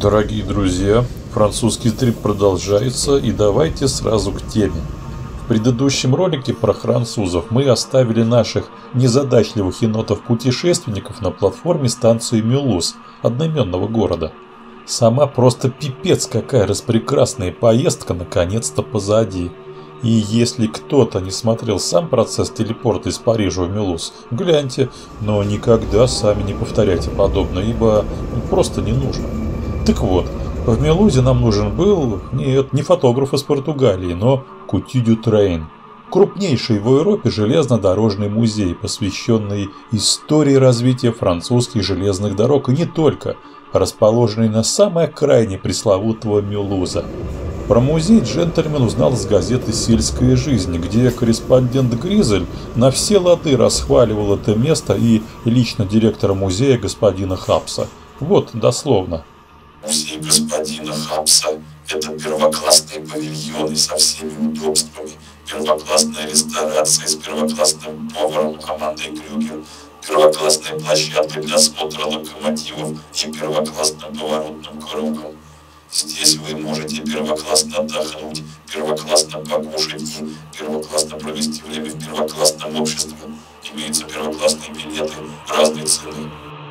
Дорогие друзья, французский трип продолжается, и давайте сразу к теме. В предыдущем ролике про французов мы оставили наших незадачливых енотов-путешественников на платформе станции Мюлуз, одноименного города. Сама просто пипец какая распрекрасная поездка наконец-то позади. И если кто-то не смотрел сам процесс телепорта из Парижа в Мюлуз, гляньте, но никогда сами не повторяйте подобное, ибо просто не нужно. Так вот, в Мюлузе нам нужен был, не фотограф из Португалии, но Coutu du Train, крупнейший в Европе железнодорожный музей, посвященный истории развития французских железных дорог и не только, расположенный на самой окраине пресловутого Мюлуза. Про музей джентльмен узнал из газеты «Сельская жизнь», где корреспондент Гризель на все лады расхваливал это место и лично директора музея господина Хапса. Вот дословно. Музей господина Хапса – это первоклассные павильоны со всеми удобствами, первоклассная ресторация с первоклассным поваром командой Крюгер, первоклассной площадкой для осмотра локомотивов и первоклассным поворотным кругом. Здесь вы можете первоклассно отдохнуть, первоклассно покушать и первоклассно провести время в первоклассном обществе. Имеются первоклассные билеты разной цены.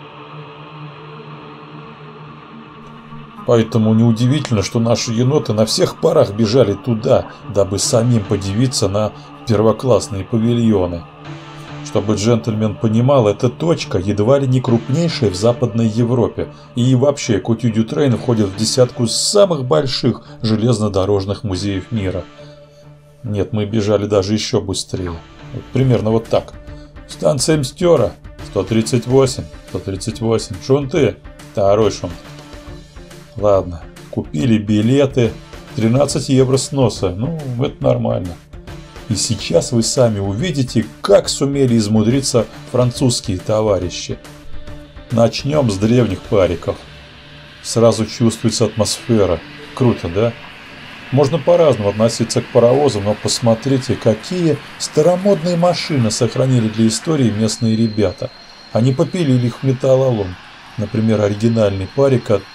Поэтому неудивительно, что наши еноты на всех парах бежали туда, дабы самим подивиться на первоклассные павильоны. Чтобы джентльмен понимал, эта точка едва ли не крупнейшая в Западной Европе, и вообще Coutu du Train входит в десятку самых больших железнодорожных музеев мира. Нет, мы бежали даже еще быстрее. Вот примерно вот так. Станция Мстера, 138, 138, шунты, второй шунт. Ладно, купили билеты, 13 евро сноса, ну это нормально. И сейчас вы сами увидите, как сумели измудриться французские товарищи. Начнем с древних париков. Сразу чувствуется атмосфера. Круто, да? Можно по-разному относиться к паровозам, но посмотрите, какие старомодные машины сохранили для истории местные ребята. Они попилили их в металлолом. Например, оригинальный парик от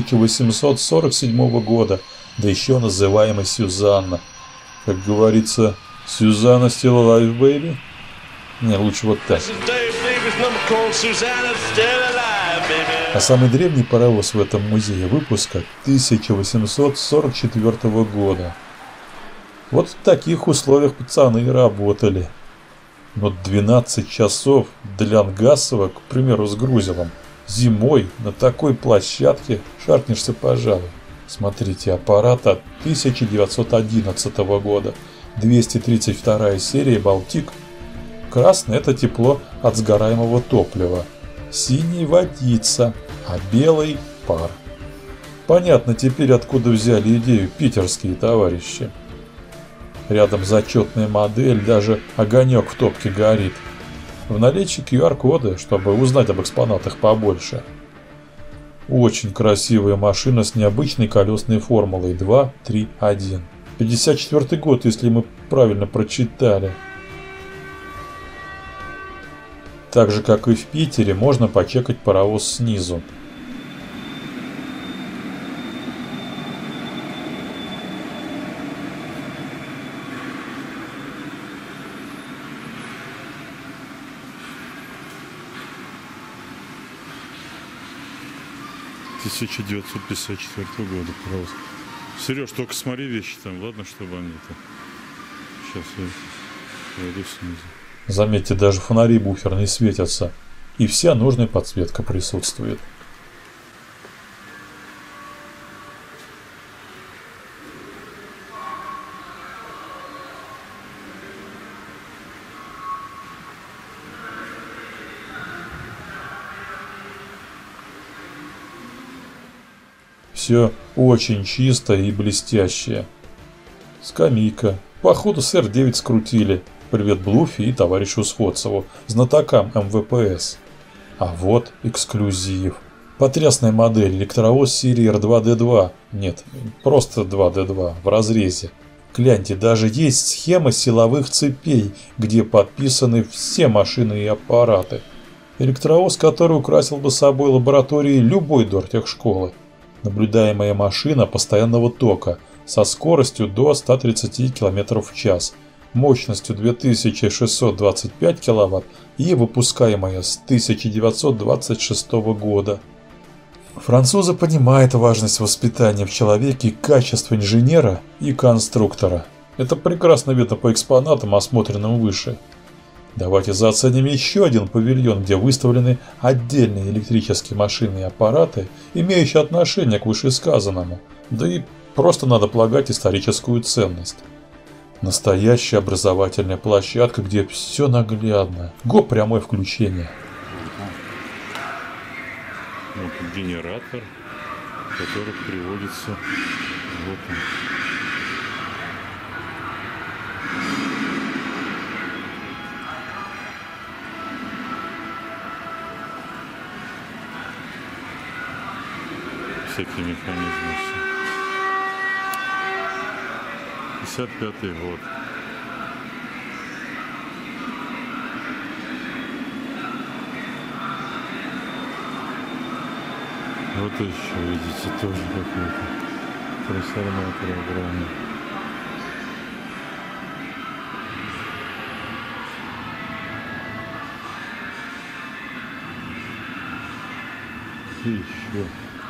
1847 года, да еще называемый Сюзанна. Как говорится, Сюзанна still alive, baby? Не, лучше вот так. А самый древний паровоз в этом музее выпуска 1844 года. Вот в таких условиях пацаны и работали. Но 12 часов для Ангасова, к примеру, с грузилом, зимой на такой площадке шаркнешься, пожалуй. Смотрите, аппарат от 1911 года. 232 серия «Балтик». Красный – это тепло от сгораемого топлива. Синий – водица, а белый – пар. Понятно теперь, откуда взяли идею питерские товарищи. Рядом зачетная модель, даже огонек в топке горит. В наличии QR-коды, чтобы узнать об экспонатах побольше. Очень красивая машина с необычной колесной формулой 2-3-1. 54 год, если мы правильно прочитали. Так же, как и в Питере, можно почекать паровоз снизу. — 1954 года паровоз. Сереж, только смотри вещи там, ладно, чтобы они это... Сейчас я пойду снизу. Заметьте, даже фонари буферные светятся, и вся нужная подсветка присутствует. Все очень чисто и блестящее. Скамейка. Походу с Р9 скрутили. Привет Блуфи и товарищу Сходцеву, знатокам МВПС. А вот эксклюзив. Потрясная модель, электровоз серии R2D2. Нет, просто 2D2 в разрезе. Гляньте, даже есть схема силовых цепей, где подписаны все машины и аппараты. Электровоз, который украсил бы собой лаборатории любой дортехшколы. Наблюдаемая машина постоянного тока со скоростью до 130 км в час, мощностью 2625 кВт и выпускаемая с 1926 года. Французы понимают важность воспитания в человеке качества инженера и конструктора. Это прекрасно видно по экспонатам, осмотренным выше. Давайте заценим еще один павильон, где выставлены отдельные электрические машины и аппараты, имеющие отношение к вышесказанному, да и просто надо полагать историческую ценность. Настоящая образовательная площадка, где все наглядно. Го прямое включение. Вот генератор, который приводится вот он. Всякие механизмы. 55-й год. Вот еще, видите, тоже какой-то трансформатор огромный. И еще.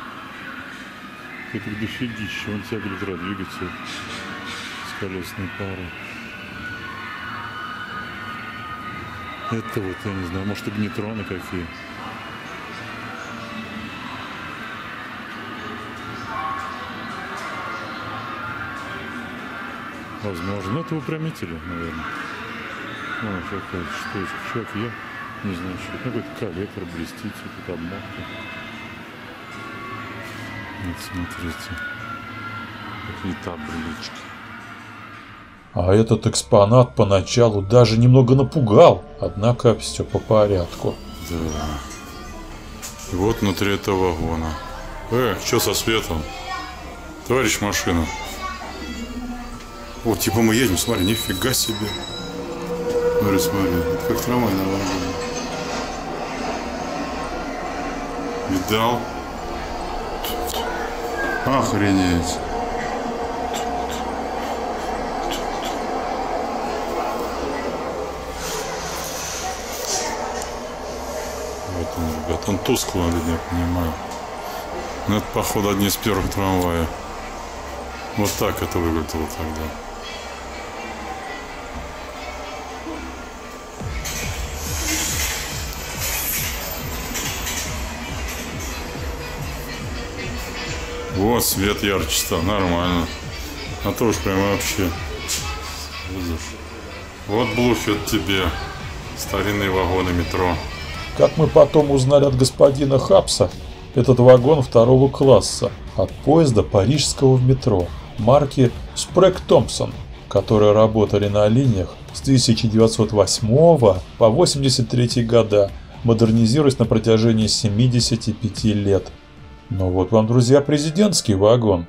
Это дофигища, он тягивает двигатель с колесной парой. Это вот, я не знаю, может, игнитроны какие. Возможно, это выпрямители, наверное. Ну, какая-то штучка. Что это я? Не знаю, что это. Какой-то коллектор блестит, тут обмотка. Вот смотрите. Какие таблички. А этот экспонат поначалу даже немного напугал, однако все по порядку. Да. И вот внутри этого вагона. Что со светом? Товарищ машина. О, типа мы едем, смотри, нифига себе. Смотри, это как трамвай на вагоне. Видал? Охренеть. Вот он, ребят, он тусклый, я понимаю. Но это, походу, одни из первых трамваев. Вот так это выглядело тогда. Вот свет ярче стал, нормально. А то уж прям вообще. Вот Блуфет тебе. Старинные вагоны метро. Как мы потом узнали от господина Хапса, этот вагон второго класса от поезда парижского в метро марки Спрэг Томпсон, которые работали на линиях с 1908 по 1983 года, модернизируясь на протяжении 75 лет. Но вот вам, друзья, президентский вагон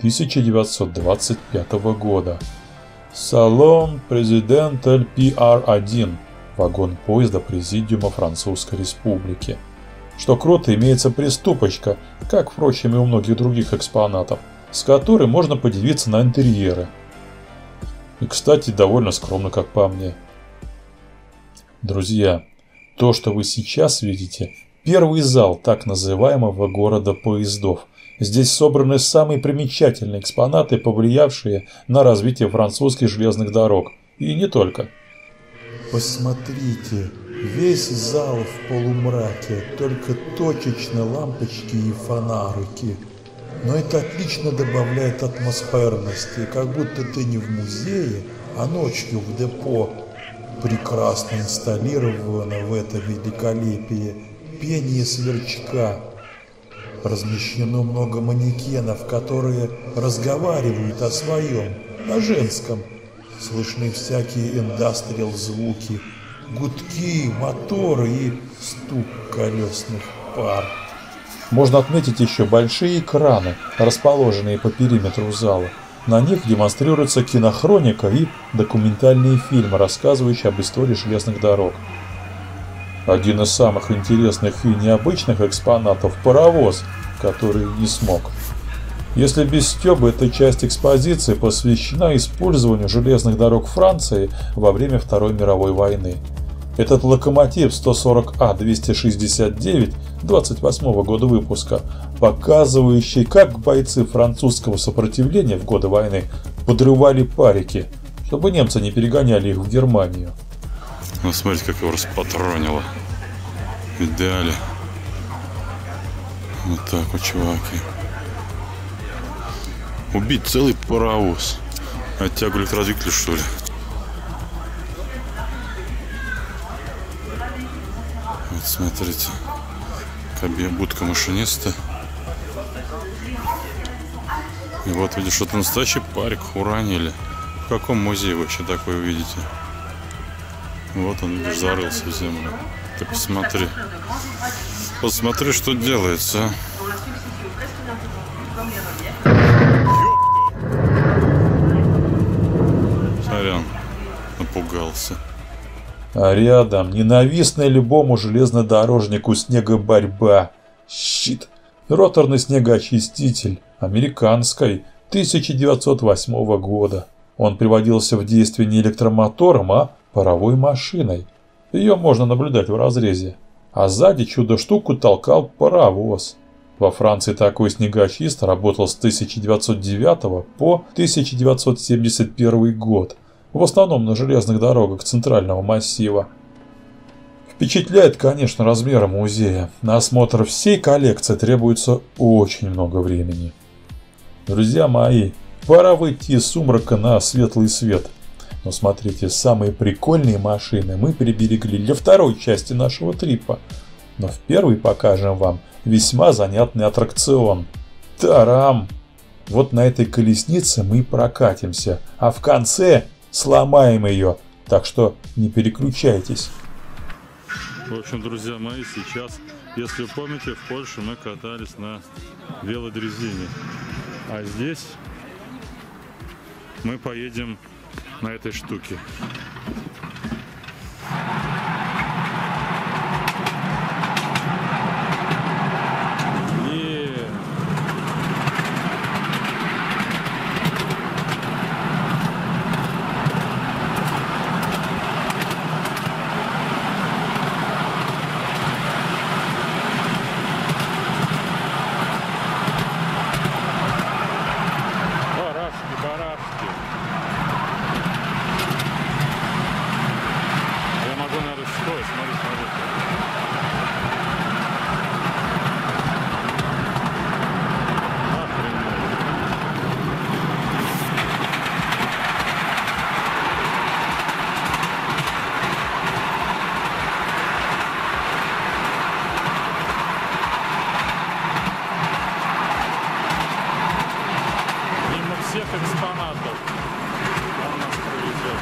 1925 года. Салон Президенталь PR1, вагон поезда Президиума Французской Республики. Что круто, имеется приступочка, как, впрочем, и у многих других экспонатов, с которой можно подивиться на интерьеры. И, кстати, довольно скромно, как по мне. Друзья, то, что вы сейчас видите, первый зал так называемого города поездов. Здесь собраны самые примечательные экспонаты, повлиявшие на развитие французских железных дорог. И не только. Посмотрите, весь зал в полумраке, только точечно лампочки и фонарики. Но это отлично добавляет атмосферности, как будто ты не в музее, а ночью в депо. Прекрасно инсталлировано в это великолепие пение сверчка. Размещено много манекенов, которые разговаривают о своем, о женском. Слышны всякие индастриал звуки, гудки, моторы и стук колесных пар. Можно отметить еще большие экраны, расположенные по периметру зала. На них демонстрируется кинохроника и документальные фильмы, рассказывающие об истории железных дорог. Один из самых интересных и необычных экспонатов – паровоз, который не смог. Если без стёба, эта часть экспозиции посвящена использованию железных дорог Франции во время Второй мировой войны. Этот локомотив 140А-269 28 года выпуска, показывающий, как бойцы французского сопротивления в годы войны подрывали парики, чтобы немцы не перегоняли их в Германию. Ну, смотрите, как его распатронило. В идеале. Вот так вот, чуваки. Убить целый паровоз. Оттягу электродвигателя, что ли? Вот смотрите. Будка машиниста. И вот видишь, что-то настоящий парик уронили. В каком музее вообще такое увидите? Вот он, видишь, зарылся в землю. Ты посмотри. Посмотри, что делается. Сорян, напугался. А рядом ненавистная любому железнодорожнику снегоборьба. Щит. Роторный снегоочиститель американской 1908 года. Он приводился в действие не электромотором, а паровой машиной. Ее можно наблюдать в разрезе. А сзади чудо-штуку толкал паровоз. Во Франции такой снегоочист работал с 1909 по 1971 год. В основном на железных дорогах центрального массива. Впечатляет, конечно, размером музея. На осмотр всей коллекции требуется очень много времени. Друзья мои, пора выйти из сумрака на светлый свет. Но смотрите, самые прикольные машины мы приберегли для второй части нашего трипа. Но в первой покажем вам весьма занятный аттракцион. Тарам! Вот на этой колеснице мы прокатимся, а в конце сломаем ее. Так что не переключайтесь. В общем, друзья мои, сейчас, если вы помните, в Польше мы катались на велодрезине. А здесь мы поедем на этой штуке. Всех экспонатов он нас провезет.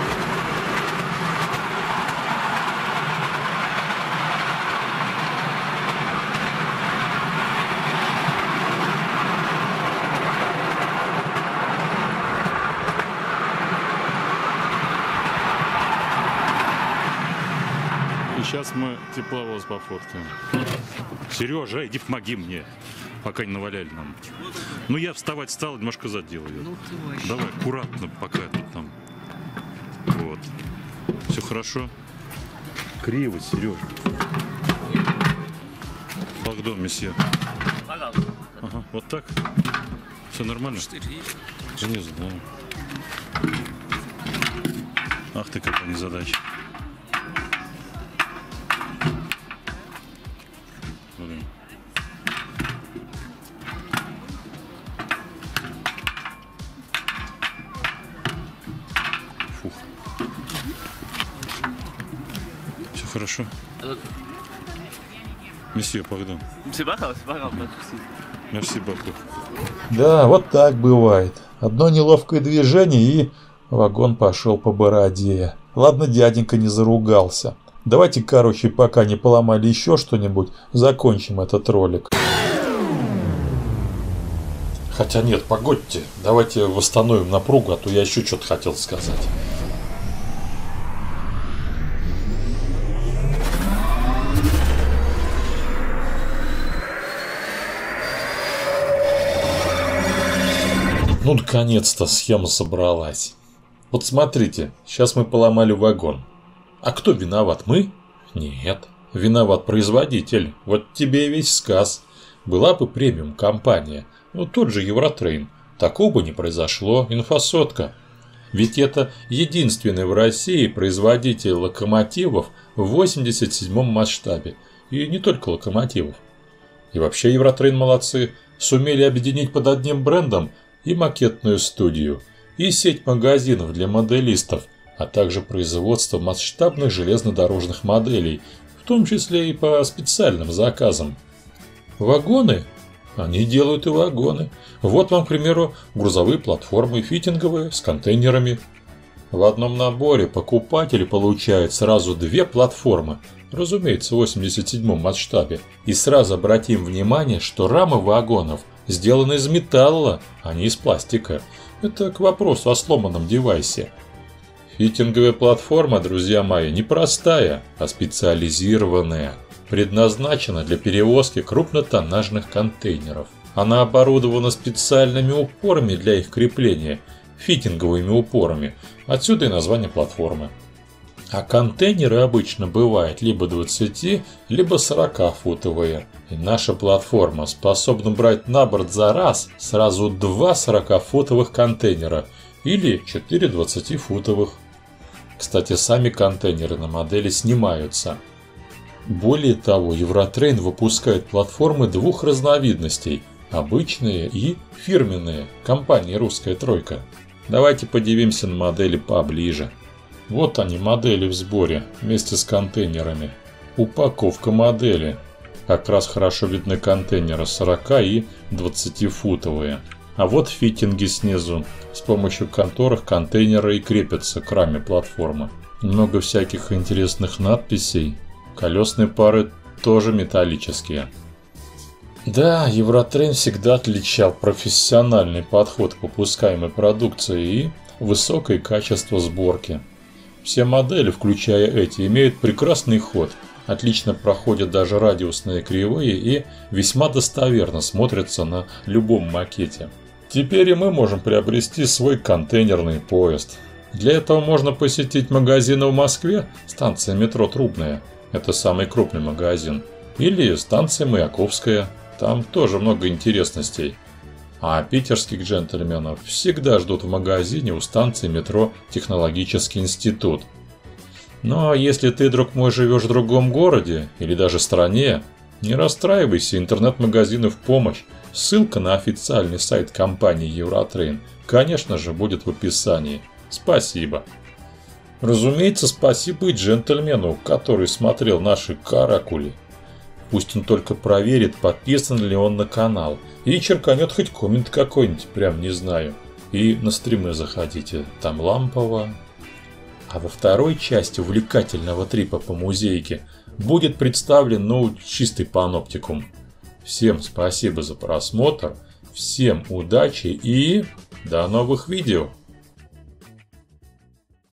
И сейчас мы тепловоз пофоткаем. Сережа, иди помоги мне, пока не наваляли нам. Ну я вставать стал, немножко заделаю. Ну, давай, аккуратно, пока я тут там. Вот. Все хорошо? Криво, Сережа. Пардон, месье. Ага, вот так? Все нормально? Я не знаю. Ах ты, какая незадача. Блин. Фух. Все хорошо? Месье, пардон. Мерси, Баку. Да, вот так бывает. Одно неловкое движение и вагон пошел по бороде. Ладно, дяденька не заругался. Давайте, короче, пока не поломали еще что-нибудь, закончим этот ролик. Хотя нет, погодьте, давайте восстановим напругу, а то я еще что-то хотел сказать. Ну, наконец-то схема собралась. Вот смотрите, сейчас мы поломали вагон. А кто виноват? Мы? Нет. Виноват производитель. Вот тебе и весь сказ. Была бы премиум-компания, ну тот же Евротрейн, такого бы не произошло, инфосотка. Ведь это единственный в России производитель локомотивов в 87-м масштабе. И не только локомотивов. И вообще Евротрейн молодцы. Сумели объединить под одним брендом и макетную студию, и сеть магазинов для моделистов, а также производство масштабных железнодорожных моделей, в том числе и по специальным заказам. Вагоны? Они делают и вагоны. Вот вам, к примеру, грузовые платформы, фитинговые, с контейнерами. В одном наборе покупатель получает сразу 2 платформы, разумеется, в 87-м масштабе. И сразу обратим внимание, что рамы вагонов сделаны из металла, а не из пластика. Это к вопросу о сломанном девайсе. Фитинговая платформа, друзья мои, не простая, а специализированная. Предназначена для перевозки крупнотоннажных контейнеров. Она оборудована специальными упорами для их крепления, фитинговыми упорами, отсюда и название платформы. А контейнеры обычно бывают либо 20, либо 40-футовые. И наша платформа способна брать на борт за раз сразу 2 40-футовых контейнера или 4 20-футовых. Кстати, сами контейнеры на модели снимаются. Более того, Евротрейн выпускает платформы 2 разновидностей – обычные и фирменные, компании «Русская тройка». Давайте подивимся на модели поближе. Вот они, модели в сборе, вместе с контейнерами. Упаковка модели. Как раз хорошо видны контейнеры 40 и 20-футовые. А вот фитинги снизу, с помощью которых контейнеры и крепятся к раме платформы. Много всяких интересных надписей. Колесные пары тоже металлические. Да, Евротрейн всегда отличал профессиональный подход к выпускаемой продукции и высокое качество сборки. Все модели, включая эти, имеют прекрасный ход, отлично проходят даже радиусные кривые и весьма достоверно смотрятся на любом макете. Теперь и мы можем приобрести свой контейнерный поезд. Для этого можно посетить магазины в Москве, станция метро Трубная, это самый крупный магазин, или станция Маяковская, там тоже много интересностей. А питерских джентльменов всегда ждут в магазине у станции метро Технологический институт. Но если ты, друг мой, живешь в другом городе или даже стране, не расстраивайся, интернет-магазины в помощь. Ссылка на официальный сайт компании Евротрейн, конечно же, будет в описании. Спасибо. Разумеется, спасибо и джентльмену, который смотрел наши каракули. Пусть он только проверит, подписан ли он на канал. И черканет хоть коммент какой-нибудь, прям не знаю. И на стримы заходите, там лампово. А во второй части увлекательного трипа по музейке будет представлен чистый паноптикум. Всем спасибо за просмотр, всем удачи и до новых видео.